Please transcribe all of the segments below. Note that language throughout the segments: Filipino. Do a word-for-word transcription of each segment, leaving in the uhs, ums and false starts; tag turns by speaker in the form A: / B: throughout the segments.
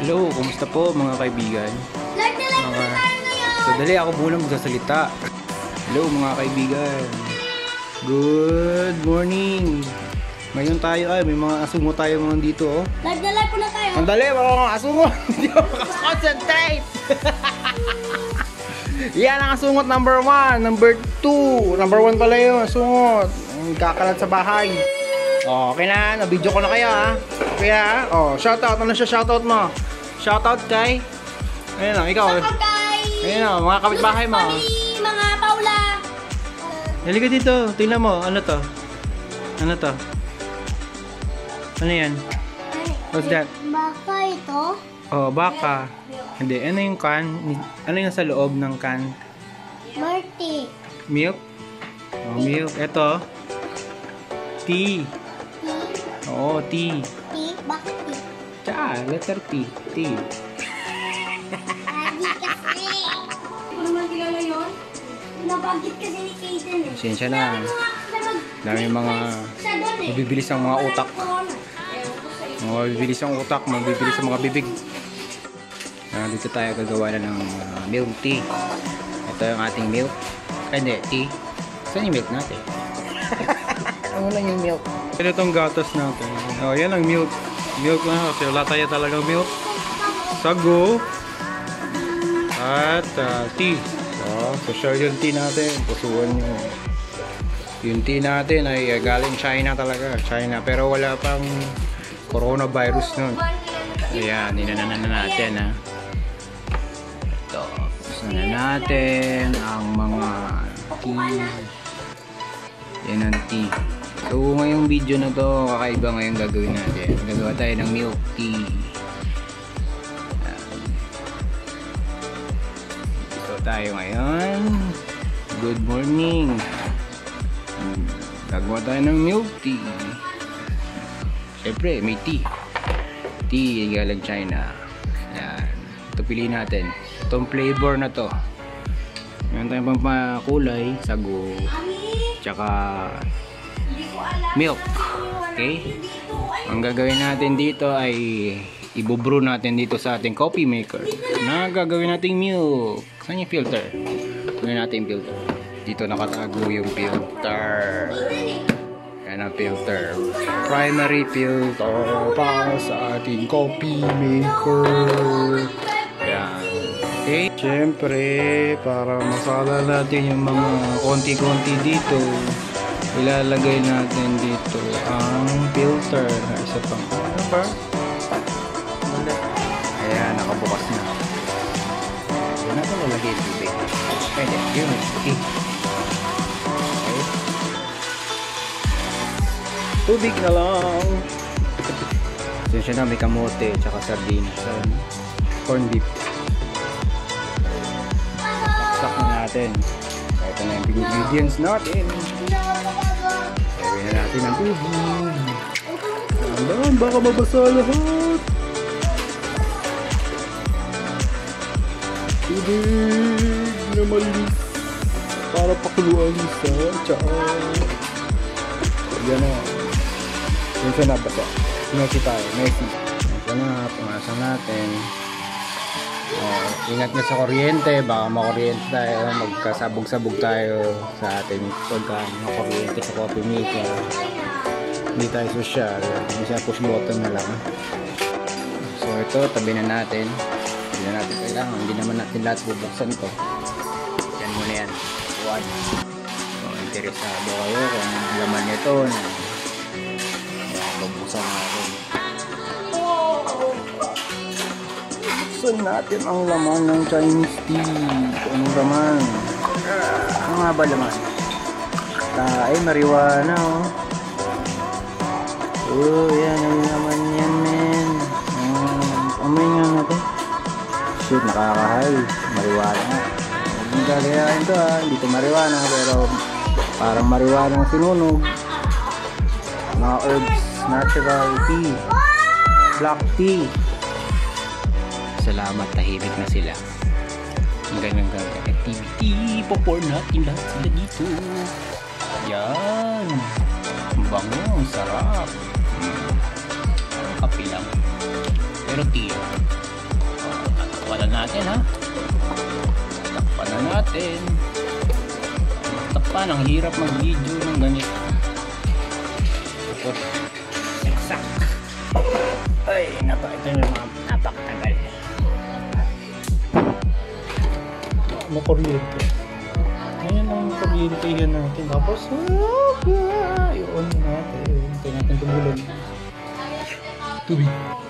A: Hello, kumusta po mga kaibigan?
B: Like na like
A: Mga...
B: na tayo ngayon!
A: So dali ako muna magsasalita. Hello mga kaibigan. Good morning. Ngayon tayo ay may mga asungo tayo mga dito oh.
B: Like na like na tayo.
A: Ang dali mga asungo. Hindi ako makakonsentrate. Yan ang asungot number one, number two. Number one pala yun, asungot. Kakalat sa bahay. Oh, okay na, na-video ko na kaya ha. Kaya, oh, shoutout. Ano siya shoutout mo? Shoutout kay... Ayun o, ikaw.
B: Shoutout kay...
A: Ayun o, mga kapitbahay mo.
B: Mga Paula.
A: Halika dito, tingnan mo. Ano to? Ano to? Ano yan? What's that?
B: Baka ito?
A: Oh, baka. Hindi, ano yung can? Ano yung sa loob ng can?
B: Marty.
A: Milk? Oh, milk. Ito. Tea.
B: Tea?
A: Oo, tea.
B: Tea? Bakit tea?
A: Tsa, letter T. Tea.
B: Lagi kasi. Ano naman kilala yun? Nabagit kasi ni Kaden eh.
A: Pasensya na. Dami mga mabibilis ang mga utak. Mga mabibilis ang utak, mabibilis ang mga bibig. Uh, dito tayo gagawa na ng uh, milk tea. Ito yung ating milk. Ay, hindi, tea. Saan yung milk natin? Ano lang yung milk? Ito itong gatas natin. Oh, yan ang milk. Milk na kasi wala tayo talagang milk. Sago. At uh, tea. Oh, so sure yung tea natin. Pusuan nyo. Yung tea natin ay uh, galing China talaga. China. Pero wala pang coronavirus nun. Ayan, ninananan na natin ha. Ito. Pusuan na natin ang mga tea. Yan ang tea. So ngayong video na to, kakaiba ngayong gagawin natin. Gagawa tayo ng milk tea. Ito tayo ngayon. Good morning. Gagawa tayo ng milk tea. Siyempre may tea. Tea galing China. Yan. Ito piliin natin. Itong flavor na to. Meron tayong pampakulay, sago, tsaka milk. Okay? Ang gagawin natin dito ay ibubrew natin dito sa ating coffee maker. Na gagawin nating milk. Saan yung filter? Gagawin natin yung filter. Dito nakatago yung filter. Yan ang filter. Primary filter para sa ating coffee maker. Yan. Okay? Siyempre, para masala natin yung mga konti-konti dito, ilalagay natin dito ang filter. Isa pang ano ba? Ayan, nakabukas na. Ayan natin lalagay yung tubig. Pwede, yun. Okay. Okay. Tubig na lang. Sensya na, may kamote, tsaka sardinas. Corn beef. Sak na natin. Ito na yung ingredients natin. Gawin na natin ang tubig. Tandaan, baka mabasa lahat. Tubig na malinis para pakuluan sa tiyaan. Yan na. Yan siya nabasa. Sinasi tayo. Messi. Yan na. Pumasa natin. Uh, ingat na sa kuryente. Baka makuryente tayo. Magkasabog-sabog tayo sa ating pagka makuryente sa coffee maker. Hindi tayo social. Hindi siya push button na lang. So ito, tabi na natin. Hindi na natin kailangan. Hindi naman natin lahat bubuksan to. Yan muna yan. One. So, interesado kayo kung laman nito na bubuksan natin. Bubuksan natin ang laman ng Chinese tea. Anong laman? Ano nga ba laman? Ah, ay, marijuana oh. Oh, yan ang laman yan, men. Um, amoy nga natin. Shit, nakakahal. Marijuana. Huwag mong gagayain to ha. Hindi to marijuana, pero parang marijuana ang sinunog. Mga herbs, natural tea, black tea. Salamat, tahimik na sila. Ang ganyan ganyan activity. Popor natin lahat sila dito. Yan. Ang bango, ang sarap. Hmm. Kape lang. Pero tea. Takpan na natin ha. Takpan na natin. Takpan, ang hirap mag-video ng ganito. Tapos, saksak. Ay, napa, ito yung mga napakatagal. Makuryente. Ngayon ang kuryente yan natin. Tapos, i-on natin. Ito natin tumulan. Tubig.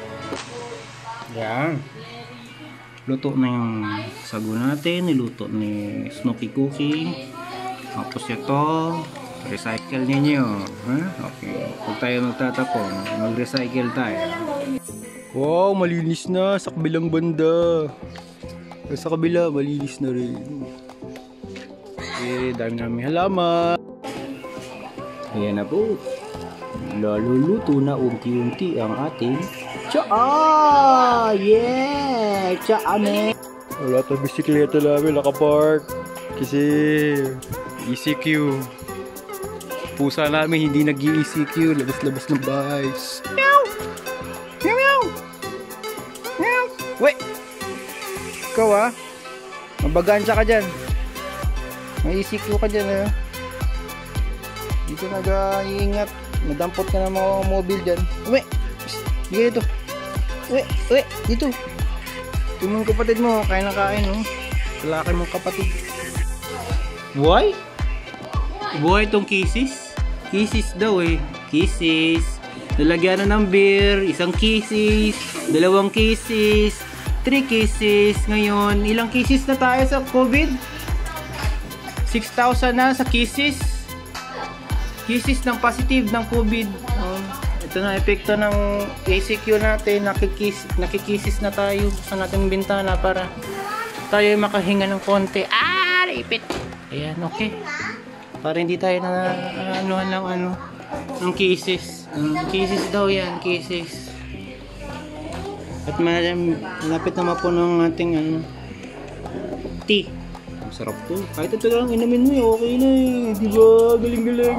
A: Yan. Luto na yung sago natin. Niluto ni Snooki Cookie. Tapos ito, recycle ninyo. Huh? Okay. Huwag tayo magtatapon. Mag-recycle tayo. Wow, malinis na sa kabilang banda. Sa kabila, malinis na rin. Okay, dami namin halaman. Ayan na po. Laluluto na unti-unti ang ating tsaa! Yeah! Tsaa na! Wala itong bisikleta namin nakapark. Kasi E C Q. Pusa namin hindi nag-E C Q. Labas-labas ng bahay. Meow! Meow! Meow! Meow! Wait! Ikaw ah. Mabagansya ka dyan. May E C Q ka dyan ah. Hindi ka nag-iingat. Nadampot ka ng mga mobile dyan. Uwe! Sige dito. Uwe! Uwe! Dito. Ito mong kapatid mo. Kain na kain oh. Lalaki mong kapatid. Buhay? Buhay itong kisses? Kisses daw eh. Kisses. Lalagyan na ng beer. Isang kisses. Dalawang kisses. Three kisses. Ngayon, ilang kisses na tayo sa COVID? six thousand na sa kisses. Kisses ng positive ng COVID. Um, ito na epekto ng A C Q natin. Nakikis, nakikisis na tayo sa nating bintana para tayo makahinga ng konti. Ah! Ipit! Ayan, okay. Para hindi tayo na anuhan lang ano ng kisses. Um, kisses daw yan, kisses. At malapit naman po ng ating ano, tea. Ang sarap to. Kahit ito lang inamin mo eh, okay na eh. Diba? Galing-galing.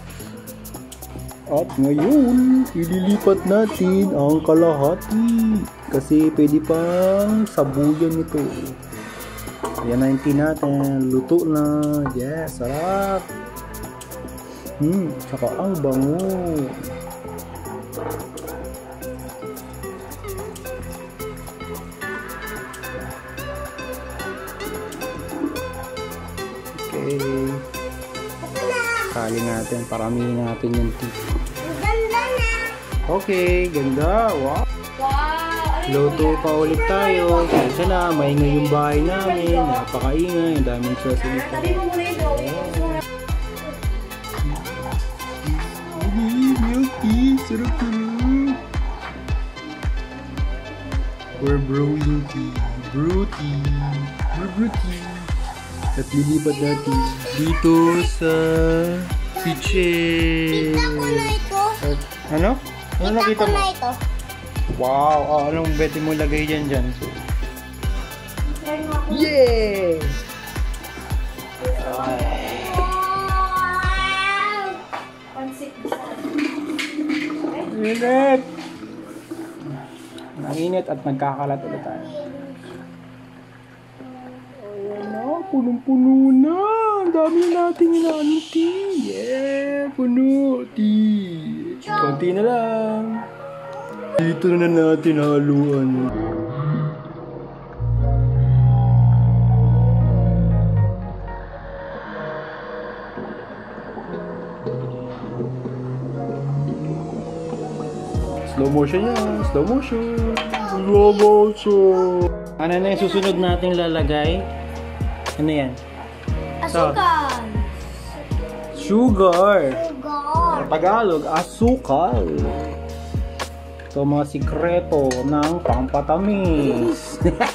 A: At ngayon, ililipat natin ang kalahati. Kasi pwede pang sabuyan ito. Yan na yung tea natin. Luto na. Yes, sarap. Hmm, tsaka ang bango. Okay. Kali natin, paramihin natin yung tea.
B: Ganda na.
A: Okay, ganda. Wow. Luto pa ulit tayo. Kasi na, maingay yung bahay namin. Napakaingay. Ang daming sasalita.
B: Tabi mo muna ito.
A: Milk tea. Sarap sarap. We're brewing tea. Brew tea. We're brew tea. At lilipat natin dito sa kitchen.
B: Kita ko na ito.
A: At, ano? Ano nakita
B: Kita ko
A: mo?
B: na ito.
A: Wow! Oh, anong bete mo lagay dyan dyan? Yeah! Init! Ang init at nagkakalat ulit tayo. Ayan na, punong-puno na! Ang dami natin inaanong tea! Yeah! Puno! Tea! Konti na lang! Dito na natin haluan. Slow motion yan. Slow motion. Slow motion. Ano na yung susunod nating lalagay? Ano yan?
B: Asukal.
A: Sugar.
B: Sugar.
A: Sa Tagalog, asukal. Ito mga sikreto ng pampatamis.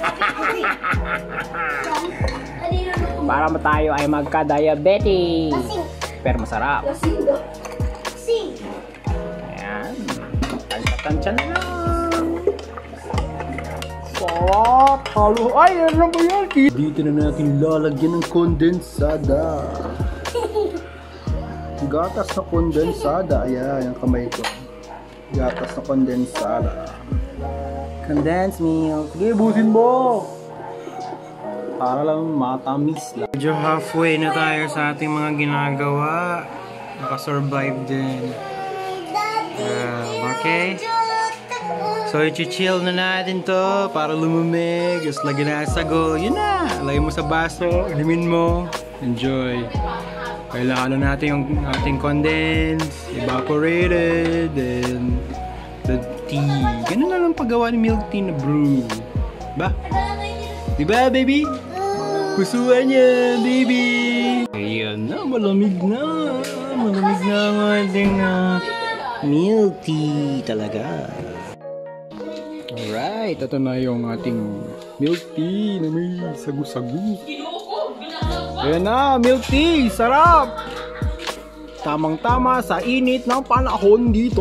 A: Para tayo ay magka-diabetes. Pero masarap.
B: Sing.
A: Ayan. Tansya-tansya na lang. Sarap. Halo. Ay, ano ba yan? Dito na natin lalagyan ng kondensada. Gatas na kondensada. Ayan, yung kamay ko. Gatas na kondensada. Condensed milk. Sige, busin mo! Para lang matamis lang. Medyo halfway na tayo sa ating mga ginagawa. Nakasurvive din. Uh, okay. So, i-chill na natin to para lumamig. Just lagyan na sago. Yun na. Lagyan mo sa baso. Inumin mo. Enjoy. Kailangan na natin yung ating condensed, evaporated, and the tea. Ganun na lang paggawa ni milk tea na brew. Ba? Diba, baby? Kusuan niya, baby! Ayan na, malamig na. Malamig na ang ating uh, milk tea talaga. Alright, ito na yung ating milk tea na may sagu-sagu. Ayan na, milk tea! Sarap! Tamang-tama sa init ng panahon dito.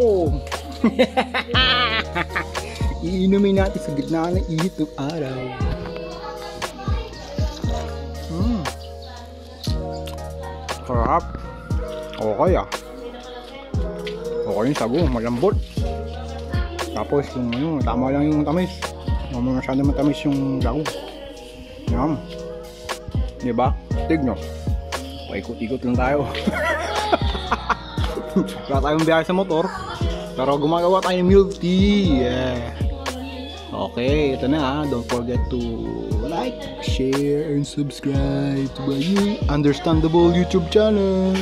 A: Iinumin natin sa gitna ng init ng araw. Hmm. Sarap. Okay ah. Okay yung sago, malambot. Tapos yung ano, tama lang yung tamis. Hindi mo masyado matamis yung sago. Yum. Diba? Tignan. Paikot-ikot lang tayo. Wala tayong biyahe sa motor. Pero gumagawa tayo ng milk tea. Yeah. Okay, ito na ha. Don't forget to like, share, and subscribe to my Understandable YouTube channel.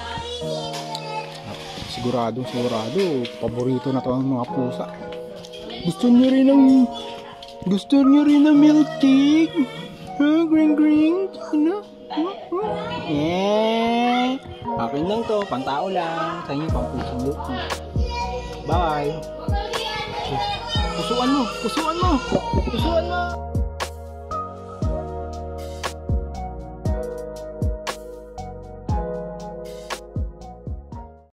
A: Sigurado, sigurado. Paborito na to ng mga pusa. Gusto niyo rin ng... Gusto niyo rin ng milk tea? Huh? Green green? Ano? Huh? Huh? Yeah. Akin lang to. Pantao lang. Sa inyo, pampusong milk tea. Bye! Pusuan mo! Pusuan mo! Pusuan mo!